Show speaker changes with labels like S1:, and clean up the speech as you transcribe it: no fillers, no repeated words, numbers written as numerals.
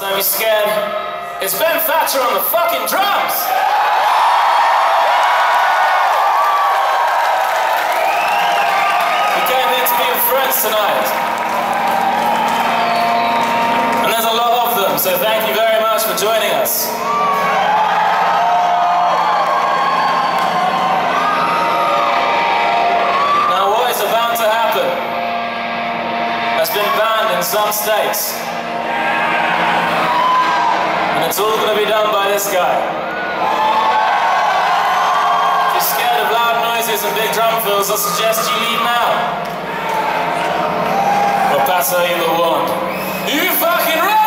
S1: Don't be scared. It's Ben Thatcher on the fucking drums! We came here to be with friends tonight. And there's a lot of them, so thank you very much for joining us. Now what is about to happen has been banned in some states. And it's all going to be done by this guy. If you're scared of loud noises and big drum fills, I suggest you leave now. Or pass her the wand. You fucking right!